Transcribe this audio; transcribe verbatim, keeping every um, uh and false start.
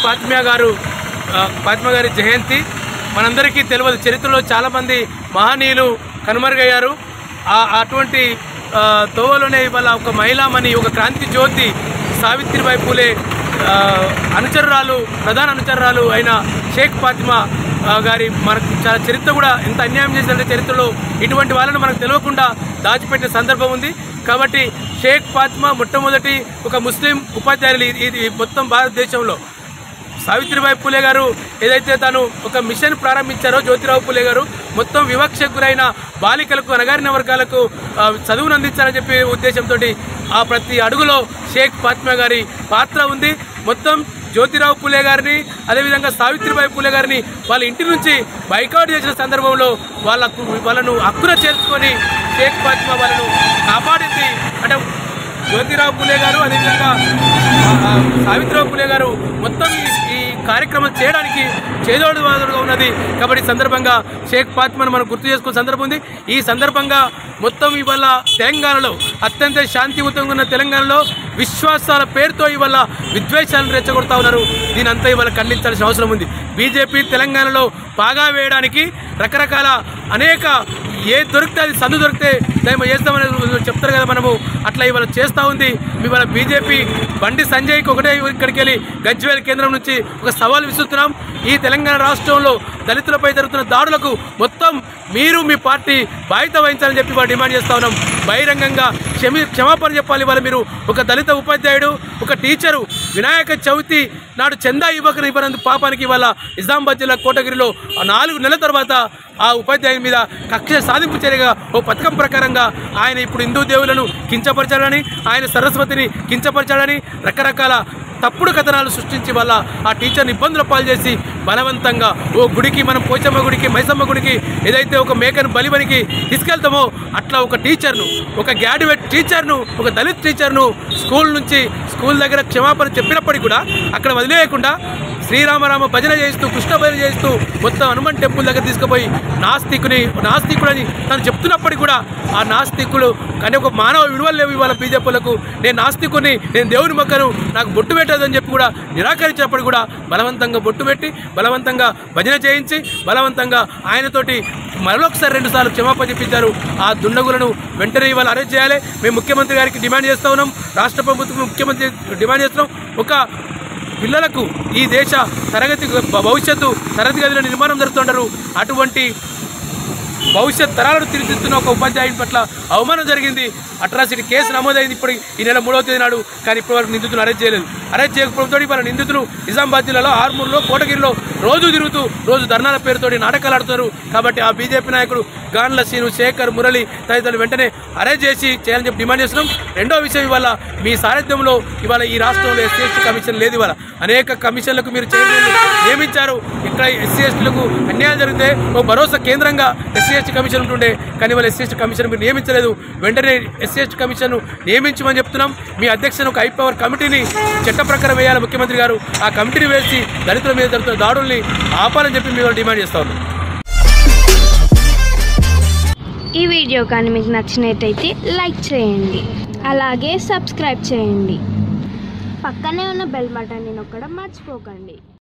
ఫాతిమా గారు ఫాతిమా గారి జయంతి మనందరికీ తెలియదు. చరిత్రలో చాలామంది మహనీయులు కనుమరుగయ్యారు. అటువంటి తోవలోనే ఇవాళ ఒక మహిళామణి, ఒక క్రాంతి జ్యోతి సావిత్రిబాయి పూలే అనుచరురాలు, ప్రధాన అనుచరురాలు అయిన షేక్ ఫాతిమా గారి మనకు చాలా చరిత్ర కూడా ఎంత అన్యాయం చేసినట్టే చరిత్రలో ఇటువంటి వాళ్ళను మనకు తెలియకుండా దాచిపెట్టిన సందర్భం ఉంది. కాబట్టి షేక్ ఫాతిమా మొట్టమొదటి ఒక ముస్లిం ఉపాధ్యాయులు ఇది మొత్తం భారతదేశంలో. సావిత్రిబాయి పూలే గారు ఏదైతే తను ఒక మిషన్ ప్రారంభించారో, జ్యోతిరావు పూలే గారు మొత్తం వివక్షకు గురైన బాలికలకు, అణగారిన వర్గాలకు చదువును అందించాలని చెప్పి ఉద్దేశంతో ఆ ప్రతి అడుగులో షేక్ ఫాతిమా గారి పాత్ర ఉంది. మొత్తం జ్యోతిరావు పూలే గారిని, అదేవిధంగా సావిత్రిబాయి పూలే గారిని వాళ్ళ ఇంటి నుంచి బైకాట్ చేసిన సందర్భంలో వాళ్ళకు వాళ్ళను హక్కున చేర్చుకొని షేక్ ఫాతిమా వాళ్ళను కాపాడింది. అంటే జ్యోతిరావు పూలే గారు, అదేవిధంగా సావిత్రిబాయి పూలే గారు మొత్తం ఈ కార్యక్రమం చేయడానికి చేదోడువాదుడుగా ఉన్నది. కాబట్టి సందర్భంగా షేక్ ఫాతిమాను మనం గుర్తు చేసుకునే సందర్భం ఉంది. ఈ సందర్భంగా మొత్తం ఇవాళ తెలంగాణలో అత్యంత శాంతియుతంగా ఉన్న తెలంగాణలో విశ్వాసాల పేరుతో ఇవాళ విద్వేషాలను రెచ్చగొడతా ఉన్నారు. దీని అంతా ఇవాళ ఖండించాల్సిన అవసరం ఉంది. బీజేపీ తెలంగాణలో పాగా వేయడానికి రకరకాల అనేక ఏ దొరికితే అది సందు దొరికితే దాన్ని చేస్తామని చెప్తారు కదా, మనము అట్లా ఇవాళ చేస్తూ ఉంది. ఇవాళ బీజేపీ బండి సంజయ్కి ఒకటే ఇక్కడికి వెళ్ళి గజ్వేల్ కేంద్రం నుంచి ఒక సవాల్ విసురుతున్నాం. ఈ తెలంగాణ రాష్ట్రంలో దళితులపై జరుగుతున్న దాడులకు మొత్తం మీరు మీ పార్టీ బాధ్యత వహించాలని చెప్పి వాళ్ళు డిమాండ్ చేస్తూ ఉన్నాం. బహిరంగంగా క్షమి క్షమాపణ చెప్పాలి. వాళ్ళు మీరు ఒక దళిత ఉపాధ్యాయుడు, ఒక టీచరు వినాయక చవితి నాడు చందా ఇవ్వకని ఇవ్వనందుకు పాపానికి ఇవాళ నిజామాబాద్ జిల్లా కోటగిరిలో నాలుగు నెలల తర్వాత ఆ ఉపాధ్యాయుని మీద కక్ష సాధింపు చర్యగా ఓ పథకం ప్రకారంగా ఆయన ఇప్పుడు హిందూ దేవులను కించపరచాలని, ఆయన సరస్వతిని కించపరచాలని రకరకాల తప్పుడు కథనాలు సృష్టించి వల్ల ఆ టీచర్ని ఇబ్బందుల పాలు చేసి బలవంతంగా ఓ గుడికి, మనం పోచమ్మ గుడికి, మైసమ్మ గుడికి ఏదైతే ఒక మేకను బలివనికి తీసుకెళ్తామో అట్లా ఒక టీచర్ను, ఒక గ్రాడ్యుయేట్ టీచర్ను, ఒక దళిత్ టీచర్ను స్కూల్ నుంచి స్కూల్ దగ్గర క్షమాపణ చెప్పినప్పటికీ కూడా అక్కడ వదిలేయకుండా శ్రీరామరామ భజన చేస్తూ, కృష్ణ భజన చేస్తూ మొత్తం హనుమాన్ టెంపుల్ దగ్గర తీసుకుపోయి నాస్తికుని నాస్తికుడని తను చెప్తున్నప్పటికీ కూడా ఆ నాస్తికులు కానీ ఒక మానవ విలువలు లేవు ఇవాళ బీజేపీలకు. నేను నాస్తికుని, నేను దేవుని మొక్కను, నాకు బొట్టు పెట్టదని చెప్పి కూడా నిరాకరించినప్పుడు కూడా బలవంతంగా బొట్టు పెట్టి, బలవంతంగా భజన చేయించి, బలవంతంగా ఆయనతోటి మరొకసారి రెండు సార్లు క్షమాపణ చెప్పించారు. ఆ దుండగులను వెంటనే ఇవాళ అరెస్ట్ చేయాలి. మేము ముఖ్యమంత్రి గారికి డిమాండ్ చేస్తూ ఉన్నాం, రాష్ట్ర ప్రభుత్వం ముఖ్యమంత్రి డిమాండ్ చేస్తున్నాం. ఒక పిల్లలకు ఈ దేశ తరగతి భవిష్యత్తు తరగతి గదిలో నిర్మాణం జరుగుతుంటారు. అటువంటి భవిష్యత్ తరాలను తీర్చిదిద్దుతున్న ఒక ఉపాధ్యాయుని పట్ల అవమానం జరిగింది. అట్రాసిటీ కేసు నమోదైంది ఇప్పుడు ఈ నెల మూడవ తేదీ నాడు. కానీ ఇప్పటివరకు నిందితులు అరెస్ట్ చేయలేదు. అరెస్ట్ చేయకపోవడంతో వాళ్ళ నిందితులు నిజామాబాద్ జిల్లాలో ఆర్మూర్లో, కోటగిరిలో రోజు తిరుగుతూ రోజు ధర్నాల పేరుతోటి నాటకాలు ఆడుతున్నారు. కాబట్టి ఆ బీజేపీ నాయకుడు గాన్ల శ్రీను, శేఖర్, మురళి తదితరులు వెంటనే అరెస్ట్ చేసి చేయాలని చెప్పి డిమాండ్ చేస్తున్నాం. రెండో విషయం, ఇవాళ మీ సారథ్యంలో ఇవాళ ఈ రాష్ట్రంలో ఎస్సీ ఎస్టీ కమిషన్ లేదు. ఇవాళ అనేక కమిషన్లకు మీరు చైర్మన్లు నియమించారు. ఇక్కడ ఎస్సీ ఎస్టీలకు అన్యాయం జరిగితే ఓ భరోసా కేంద్రంగా ఎస్సీ ఎస్టీ కమిషన్ ఉంటుండే. కానీ ఇవాళ ఎస్సీ ఎస్టీ కమిషన్ మీరు నియమించలేదు. వెంటనే ఎస్సీ ఎస్టీ కమిషన్ నియమించమని చెప్తున్నాం. మీ అధ్యక్షుని ఒక హై పవర్ కమిటీని చట్ట ప్రకారం వేయాలి ముఖ్యమంత్రి గారు. ఆ కమిటీని వేసి దళితుల మీద జరుగుతున్న దాడుల్ని ఆపాలని చెప్పి మేము డిమాండ్ చేస్తా ఉన్నాం. ఈ వీడియో కానీ మీకు నచ్చినట్టయితే లైక్ చేయండి, అలాగే సబ్స్క్రైబ్ చేయండి. పక్కనే ఉన్న బెల్ బటన్ని నొక్కడం మర్చిపోకండి.